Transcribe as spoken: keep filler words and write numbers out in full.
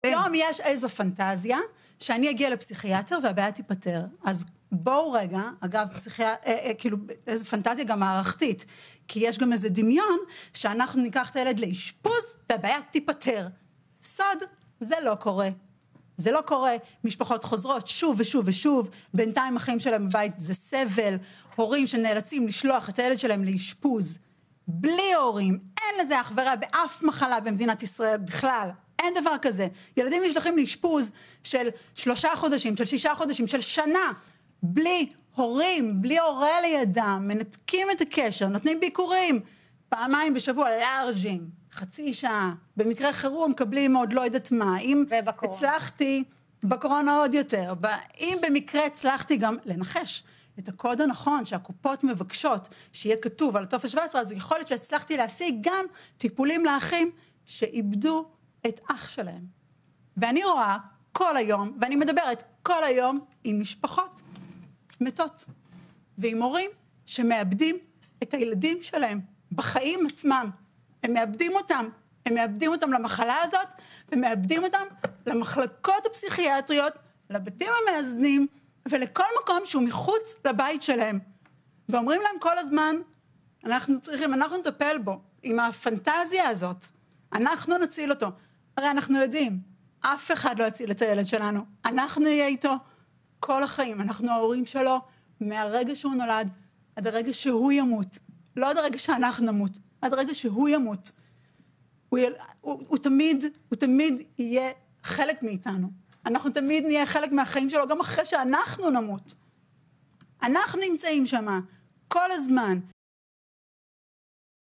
היום יש איזו פנטזיה שאני אגיע לפסיכיאטר והבעיה תיפטר. אז בואו רגע, אגב, פסיכיאטר, אה, אה, כאילו, איזו פנטזיה גם מערכתית, כי יש גם איזה דמיון שאנחנו ניקח את הילד לאשפוז והבעיה תיפטר. סוד, זה לא קורה. זה לא קורה, משפחות חוזרות שוב ושוב ושוב, בינתיים החיים שלהם בבית זה סבל, הורים שנאלצים לשלוח את הילד שלהם לאשפוז, בלי הורים, אין לזה אח ורע באף מחלה במדינת ישראל בכלל, אין דבר כזה. ילדים נשלחים לאשפוז של שלושה חודשים, של שישה חודשים, של שנה, בלי הורים, בלי הורה לידם, מנתקים את הקשר, נותנים ביקורים, פעמיים בשבוע לארג'ים, חצי שעה, במקרה חירום מקבלים עוד לא יודעת מה, אם הצלחתי, בקורונה עוד יותר, אם במקרה הצלחתי גם לנחש את הקוד הנכון שהקופות מבקשות שיהיה כתוב על טופס שבע עשרה, אז יכול להיות שהצלחתי להשיג גם טיפולים לאחים שאיבדו את אח שלהם. ואני רואה כל היום, ואני מדברת כל היום עם משפחות מתות, ועם הורים שמאבדים את הילדים שלהם בחיים עצמם. הם מאבדים אותם, הם מאבדים אותם למחלה הזאת, ומאבדים אותם למחלקות הפסיכיאטריות, לבתים המאזנים, ולכל מקום שהוא מחוץ לבית שלהם. ואומרים להם כל הזמן, אנחנו צריכים, אנחנו נטפל בו, עם הפנטזיה הזאת, אנחנו נציל אותו. הרי אנחנו יודעים, אף אחד לא יציל את הילד שלנו, אנחנו נהיה איתו כל החיים, אנחנו ההורים שלו, מהרגע שהוא נולד, עד הרגע שהוא ימות, לא עד הרגע שאנחנו נמות, עד הרגע שהוא ימות. הוא, הוא, הוא, תמיד, הוא תמיד יהיה חלק מאיתנו. אנחנו תמיד נהיה חלק מהחיים שלו, גם אחרי שאנחנו נמות. אנחנו נמצאים שם כל הזמן.